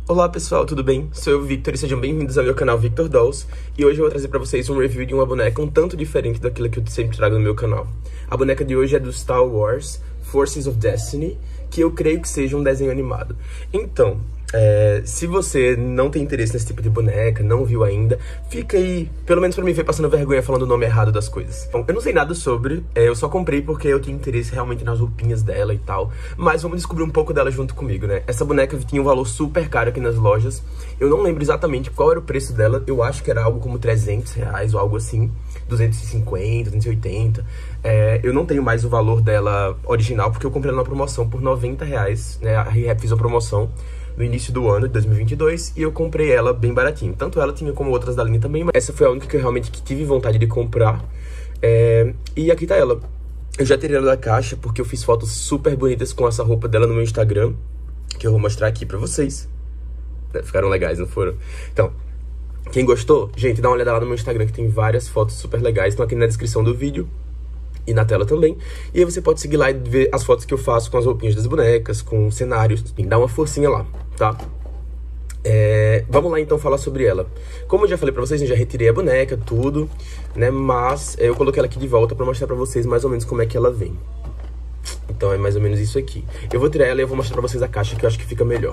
Olá pessoal, tudo bem? Sou eu, Victor, e sejam bem-vindos ao meu canal Victor Dolls. E hoje eu vou trazer pra vocês um review de uma boneca um tanto diferente daquilo que eu sempre trago no meu canal. A boneca de hoje é do Star Wars Forces of Destiny, que eu creio que seja um desenho animado. Então, se você não tem interesse nesse tipo de boneca, não viu ainda, fica aí, pelo menos pra mim ver passando vergonha falando o nome errado das coisas. Bom, eu não sei nada sobre, eu só comprei porque eu tinha interesse realmente nas roupinhas dela e tal, mas vamos descobrir um pouco dela junto comigo, né? Essa boneca tinha um valor super caro aqui nas lojas, eu não lembro exatamente qual era o preço dela, eu acho que era algo como R$300 ou algo assim, 250, 280, eu não tenho mais o valor dela original porque eu comprei ela na promoção por R$90, né? A ReHap fez a promoção no início do ano de 2022 e eu comprei ela bem baratinho. Tanto ela tinha como outras da linha também, mas essa foi a única que eu realmente tive vontade de comprar. E aqui tá ela. Eu já tirei ela da caixa porque eu fiz fotos super bonitas com essa roupa dela no meu Instagram, que eu vou mostrar aqui pra vocês. Ficaram legais, não foram? Então, quem gostou, gente, dá uma olhada lá no meu Instagram que tem várias fotos super legais, estão aqui na descrição do vídeo e na tela também. E aí você pode seguir lá e ver as fotos que eu faço com as roupinhas das bonecas, com cenários, dá uma forcinha lá, tá? Vamos lá então falar sobre ela. Como eu já falei pra vocês, eu já retirei a boneca, tudo, né? Mas eu coloquei ela aqui de volta pra mostrar pra vocês mais ou menos como é que ela vem. Então é mais ou menos isso aqui. Eu vou tirar ela e eu vou mostrar pra vocês a caixa, que eu acho que fica melhor.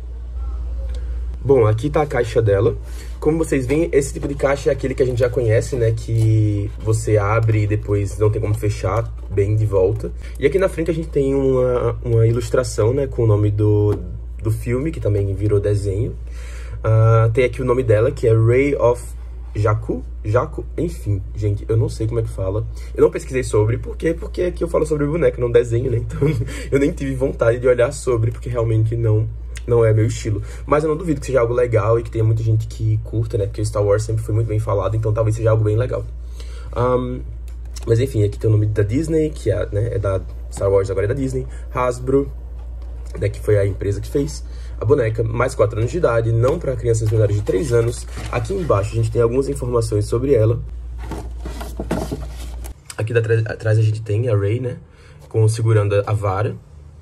Bom, aqui tá a caixa dela. Como vocês veem, esse tipo de caixa é aquele que a gente já conhece, né? Que você abre e depois não tem como fechar bem de volta. E aqui na frente a gente tem uma ilustração, né? Com o nome do filme, que também virou desenho. Tem aqui o nome dela, que é Rey of Jakku, enfim, gente, eu não sei como é que fala. Eu não pesquisei sobre, por quê? Porque aqui eu falo sobre boneca, não desenho, né? Então eu nem tive vontade de olhar sobre, porque realmente não é meu estilo. Mas eu não duvido que seja algo legal e que tenha muita gente que curta, né? Porque o Star Wars sempre foi muito bem falado, então talvez seja algo bem legal. Mas enfim, aqui tem o nome da Disney, que é da Star Wars, agora é da Disney. Hasbro, né, que foi a empresa que fez a boneca, mais 4 anos de idade, não para crianças menores de 3 anos. Aqui embaixo a gente tem algumas informações sobre ela. Aqui atrás a gente tem a Rey, né, segurando a vara.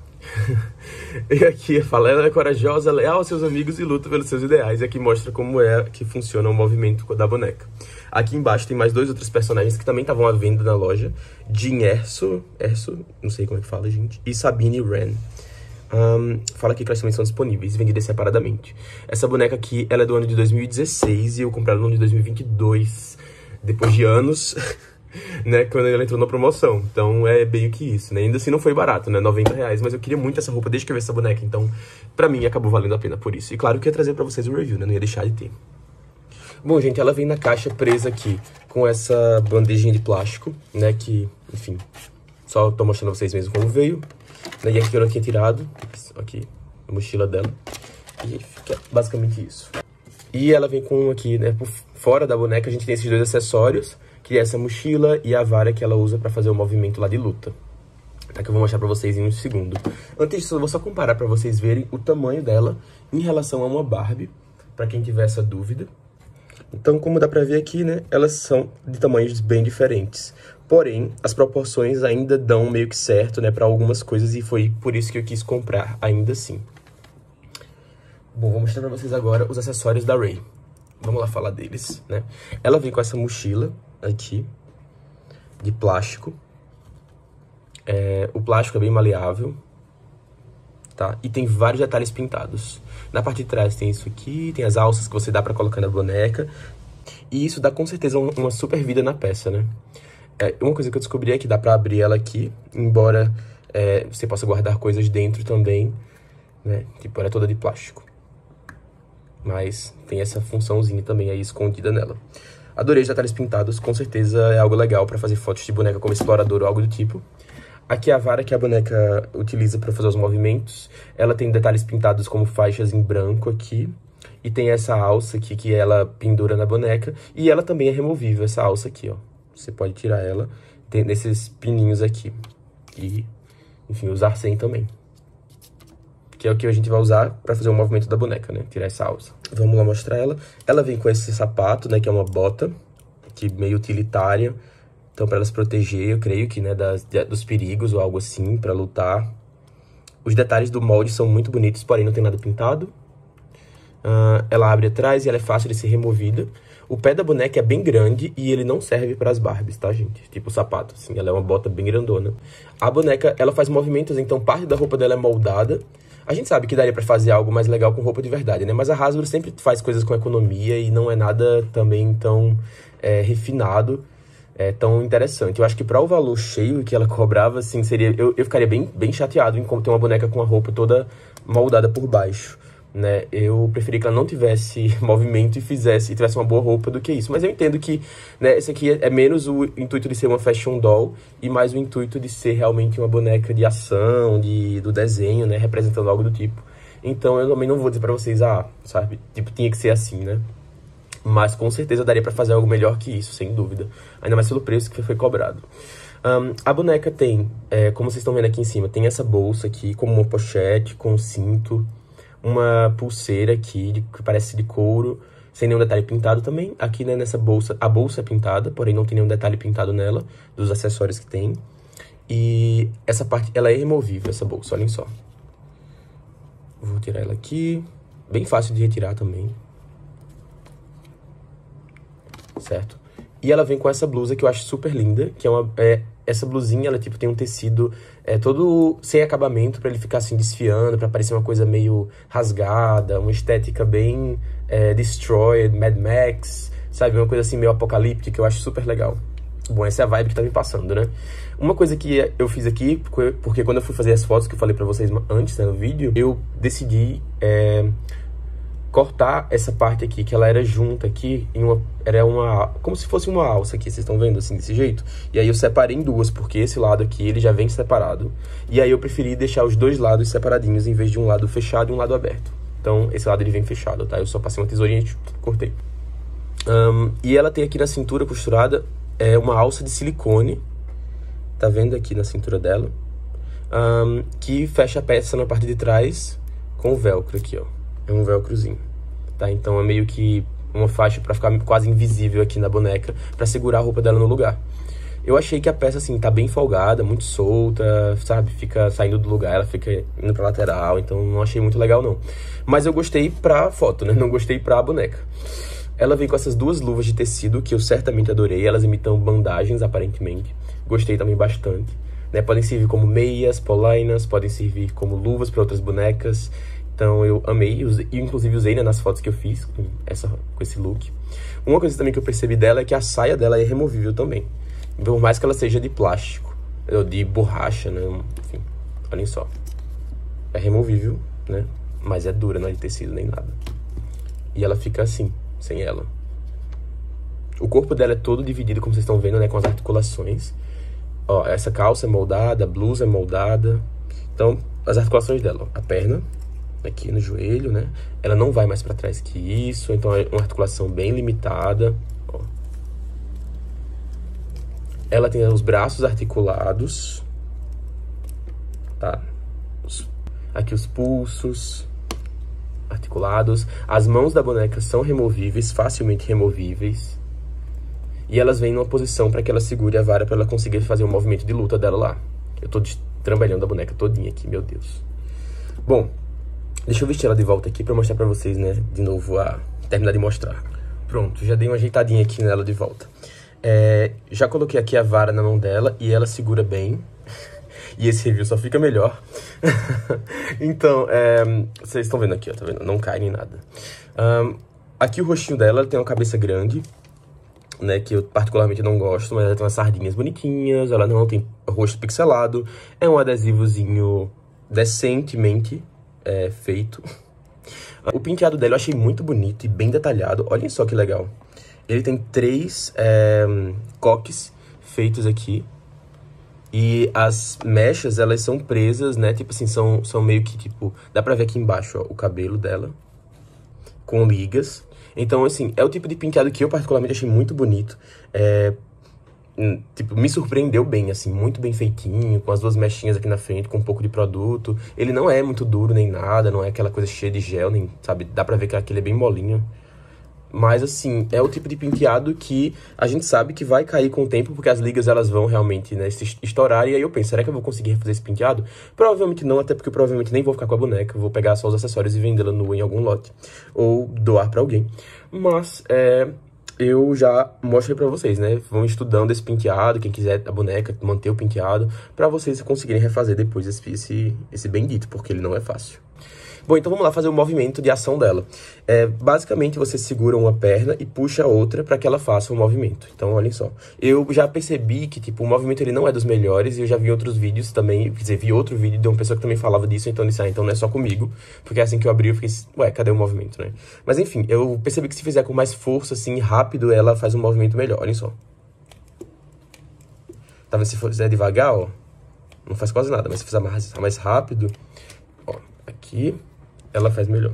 E aqui fala, ela é corajosa, leal aos seus amigos e luta pelos seus ideais. E aqui mostra como é que funciona o movimento da boneca. Aqui embaixo tem mais 2 outros personagens que também estavam à venda na loja. Jyn Erso, não sei como é que fala, gente, e Sabine Wren. Fala aqui que elas também são disponíveis, vendidas separadamente. Essa boneca aqui, ela é do ano de 2016 e eu comprei ela no ano de 2022, depois de anos, né, quando ela entrou na promoção. Então é meio que isso, né? Ainda assim não foi barato, né, R$90, mas eu queria muito essa roupa desde que eu vi essa boneca, então pra mim acabou valendo a pena por isso. E claro que eu ia trazer pra vocês o review, né, não ia deixar de ter. Bom, gente, ela vem na caixa presa aqui com essa bandejinha de plástico, né, que, enfim, só tô mostrando pra vocês mesmo como veio. E aqui eu não tinha tirado, aqui, a mochila dela, e fica basicamente isso. E ela vem com aqui, né, por fora da boneca a gente tem esses 2 acessórios, que é essa mochila e a vara que ela usa pra fazer o movimento lá de luta. Tá, que eu vou mostrar pra vocês em um segundo. Antes disso, eu vou só comparar pra vocês verem o tamanho dela em relação a uma Barbie, pra quem tiver essa dúvida. Então, como dá pra ver aqui, né, elas são de tamanhos bem diferentes. Porém, as proporções ainda dão meio que certo, né, pra algumas coisas, e foi por isso que eu quis comprar ainda assim. Bom, vou mostrar pra vocês agora os acessórios da Rey. Vamos lá falar deles, né? Ela vem com essa mochila aqui, de plástico. O plástico é bem maleável, tá? E tem vários detalhes pintados. Na parte de trás tem isso aqui, tem as alças que você dá pra colocar na boneca. E isso dá com certeza uma super vida na peça, né? Uma coisa que eu descobri é que dá pra abrir ela aqui, embora você possa guardar coisas dentro também, né? Tipo, ela é toda de plástico. Mas tem essa funçãozinha também aí escondida nela. Adorei os detalhes pintados, com certeza é algo legal pra fazer fotos de boneca como explorador ou algo do tipo. Aqui é a vara que a boneca utiliza pra fazer os movimentos. Ela tem detalhes pintados como faixas em branco aqui. E tem essa alça aqui que ela pendura na boneca. E ela também é removível, essa alça aqui, ó. Você pode tirar ela, tem esses pininhos aqui. E, enfim, usar sem também. Que é o que a gente vai usar pra fazer o movimento da boneca, né? Tirar essa alça. Vamos lá mostrar ela. Ela vem com esse sapato, né? Que é uma bota, que meio utilitária. Então, pra ela se proteger, eu creio que, né? Dos perigos ou algo assim, pra lutar. Os detalhes do molde são muito bonitos, porém não tem nada pintado. Ela abre atrás e ela é fácil de ser removida. O pé da boneca é bem grande e ele não serve para as Barbies, tá, gente? Tipo o sapato, assim, ela é uma bota bem grandona. A boneca, ela faz movimentos, então parte da roupa dela é moldada. A gente sabe que daria pra fazer algo mais legal com roupa de verdade, né? Mas a Hasbro sempre faz coisas com economia e não é nada também tão refinado, tão interessante. Eu acho que para o valor cheio que ela cobrava, assim, seria... Eu ficaria bem chateado em ter uma boneca com a roupa toda moldada por baixo, né? Eu preferia que ela não tivesse movimento e tivesse uma boa roupa do que isso. Mas eu entendo que, né, esse aqui é menos o intuito de ser uma fashion doll e mais o intuito de ser realmente uma boneca de ação, do desenho, né, representando algo do tipo. Então eu também não vou dizer pra vocês, sabe, tipo, tinha que ser assim, né? Mas com certeza daria pra fazer algo melhor que isso, sem dúvida. Ainda mais pelo preço que foi cobrado. A boneca tem, como vocês estão vendo aqui em cima, tem essa bolsa aqui, como uma pochete, com cinto, uma pulseira aqui, que parece de couro, sem nenhum detalhe pintado também. Aqui, né, nessa bolsa, a bolsa é pintada, porém não tem nenhum detalhe pintado nela, dos acessórios que tem. E essa parte, ela é removível, essa bolsa, olhem só. Vou tirar ela aqui, bem fácil de retirar também. Certo? E ela vem com essa blusa que eu acho super linda, que essa blusinha, ela tipo tem um tecido todo sem acabamento pra ele ficar assim desfiando, pra parecer uma coisa meio rasgada, uma estética bem Destroyed, Mad Max, sabe? Uma coisa assim meio apocalíptica, eu acho super legal. Bom, essa é a vibe que tá me passando, né? Uma coisa que eu fiz aqui, porque quando eu fui fazer as fotos que eu falei pra vocês antes, né, no vídeo, eu decidi cortar essa parte aqui, que ela era junta aqui, como se fosse uma alça aqui, vocês estão vendo, assim, desse jeito? E aí eu separei em duas, porque esse lado aqui, ele já vem separado. E aí eu preferi deixar os dois lados separadinhos, em vez de um lado fechado e um lado aberto. Então, esse lado ele vem fechado, tá? Eu só passei uma tesourinha e cortei. E ela tem aqui na cintura costurada uma alça de silicone, tá vendo aqui na cintura dela? Que fecha a peça na parte de trás com o velcro aqui, ó. É um velcrozinho, tá? Então é meio que uma faixa pra ficar quase invisível aqui na boneca, pra segurar a roupa dela no lugar. Eu achei que a peça, assim, tá bem folgada, muito solta, sabe? Fica saindo do lugar, ela fica indo pra lateral, então não achei muito legal, não. Mas eu gostei pra foto, né? Não gostei pra boneca. Ela vem com essas duas luvas de tecido, que eu certamente adorei. Elas imitam bandagens, aparentemente. Gostei também bastante, né? Podem servir como meias, polainas, podem servir como luvas pra outras bonecas. Então eu amei, e inclusive usei, né, nas fotos que eu fiz com esse look. Uma coisa também que eu percebi dela é que a saia dela é removível também. Por mais que ela seja de plástico, ou de borracha, né, enfim, olhem só. É removível, né, mas é dura, não é de tecido nem nada. E ela fica assim, sem ela. O corpo dela é todo dividido, como vocês estão vendo, né, com as articulações. Ó, essa calça é moldada, a blusa é moldada. Então, as articulações dela, ó, a perna aqui no joelho, né? Ela não vai mais pra trás que isso, então é uma articulação bem limitada, ó. Ela tem os braços articulados, tá? Aqui os pulsos articulados. As mãos da boneca são removíveis, facilmente removíveis. E elas vêm numa posição para que ela segure a vara, para ela conseguir fazer o movimento de luta dela lá. Eu tô destrambelhando a boneca todinha aqui, meu Deus. Bom, deixa eu vestir ela de volta aqui pra mostrar pra vocês, né, de novo, terminar de mostrar. Pronto, já dei uma ajeitadinha aqui nela de volta. Já coloquei aqui a vara na mão dela e ela segura bem. E esse review só fica melhor. Então, vocês estão vendo aqui, ó, tá vendo? Não cai nem nada. Aqui o rostinho dela, ela tem uma cabeça grande, né, que eu particularmente não gosto, mas ela tem umas sardinhas bonitinhas, ela não tem rosto pixelado, é um adesivozinho decentemente feito. O penteado dela eu achei muito bonito e bem detalhado. Olhem só que legal. Ele tem 3 coques feitos aqui. E as mechas, elas são presas, né? Tipo assim, são meio que, tipo... Dá pra ver aqui embaixo, ó, o cabelo dela. Com ligas. Então, assim, é o tipo de penteado que eu particularmente achei muito bonito. Tipo, me surpreendeu bem, assim, muito bem feitinho, com as 2 mechinhas aqui na frente, com um pouco de produto. Ele não é muito duro nem nada, não é aquela coisa cheia de gel, nem, sabe? Dá pra ver que aquele é bem molinho. Mas, assim, é o tipo de penteado que a gente sabe que vai cair com o tempo, porque as ligas, elas vão realmente, né, se estourar. E aí eu penso, será que eu vou conseguir refazer esse penteado? Provavelmente não, até porque eu provavelmente nem vou ficar com a boneca. Eu vou pegar só os acessórios e vendê-la nua em algum lote. Ou doar pra alguém. Mas, eu já mostrei pra vocês, né? Vão estudando esse penteado, quem quiser a boneca, manter o penteado, pra vocês conseguirem refazer depois esse bendito, porque ele não é fácil. Bom, então vamos lá fazer o movimento de ação dela. Basicamente, você segura uma perna e puxa a outra para que ela faça o movimento. Então, olhem só. Eu já percebi que, tipo, o movimento ele não é dos melhores, e eu já vi outros vídeos também, quer dizer, vi outro vídeo de uma pessoa que também falava disso, então eu disse, então não é só comigo, porque assim que eu abri eu fiquei, ué, cadê o movimento, né? Mas enfim, eu percebi que se fizer com mais força, assim, rápido, ela faz um movimento melhor, olhem só. Tá vendo? Se fizer devagar, ó, não faz quase nada, mas se fizer mais rápido, ó, aqui... ela faz melhor.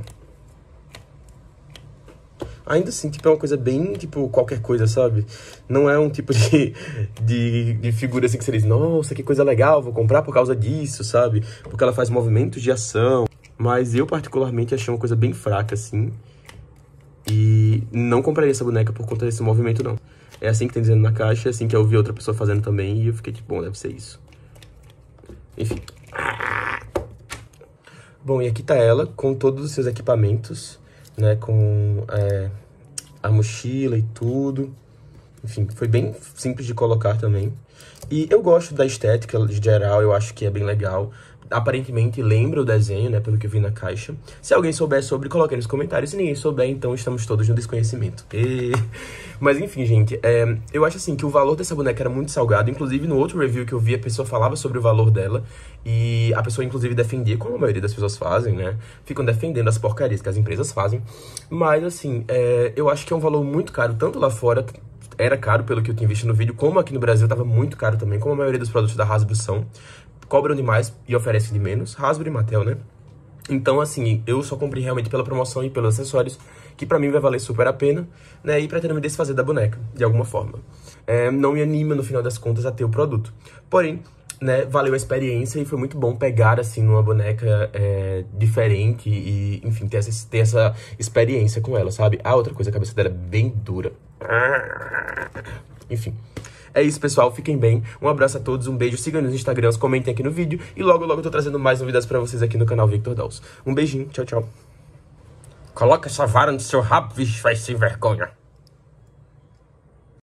Ainda assim, tipo, é uma coisa bem, tipo, qualquer coisa, sabe? Não é um tipo de figura assim que você diz, nossa, que coisa legal, vou comprar por causa disso, sabe? Porque ela faz movimentos de ação. Mas eu, particularmente, achei uma coisa bem fraca, assim. E não compraria essa boneca por conta desse movimento, não. É assim que tem dizendo na caixa, é assim que eu vi outra pessoa fazendo também, e eu fiquei tipo, bom, deve ser isso. Enfim. Bom, e aqui tá ela com todos os seus equipamentos, né, com a mochila e tudo. Enfim, foi bem simples de colocar também. E eu gosto da estética geral, eu acho que é bem legal. Aparentemente lembra o desenho, né, pelo que eu vi na caixa. Se alguém souber sobre, coloque aí nos comentários. Se ninguém souber, então estamos todos no desconhecimento. Mas enfim, gente, eu acho assim que o valor dessa boneca era muito salgado. Inclusive, no outro review que eu vi, a pessoa falava sobre o valor dela. E a pessoa, inclusive, defendia, como a maioria das pessoas fazem, né? Ficam defendendo as porcarias que as empresas fazem. Mas, assim, eu acho que é um valor muito caro, tanto lá fora... era caro pelo que eu tinha visto no vídeo, como aqui no Brasil tava muito caro também, como a maioria dos produtos da Hasbro são. Cobram demais e oferecem de menos. Hasbro e Mattel, né? Então, assim, eu só comprei realmente pela promoção e pelos acessórios, que pra mim vai valer super a pena, né? E pretendo me desfazer da boneca, de alguma forma. Não me anima, no final das contas, a ter o produto. Porém, né, valeu a experiência e foi muito bom pegar, assim, numa boneca diferente e, enfim, ter essa experiência com ela, sabe? Ah, outra coisa, a cabeça dela é bem dura. Enfim. É isso, pessoal. Fiquem bem. Um abraço a todos, um beijo. Sigam nos Instagrams, comentem aqui no vídeo. E logo, logo eu tô trazendo mais novidades pra vocês aqui no canal Victor Dolls. Um beijinho. Tchau, tchau. Coloca essa vara no seu rabo, vixe, vai sem vergonha.